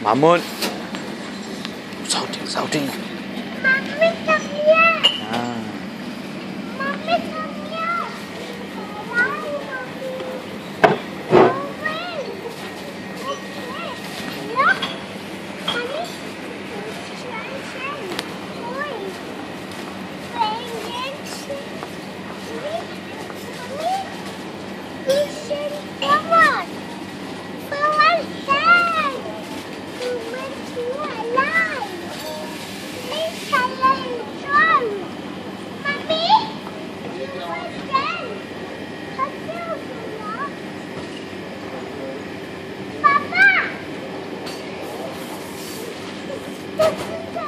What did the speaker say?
Mahmud. Shouting. Mami, come here. Ah. Mami, come here. Why, Mami? Open. Okay. Look. Mami. Shine. Toy. Penguins. Mami. Listen. Come on. Go outside. We went to alive. Let's run. Mami. You were dead. Papa!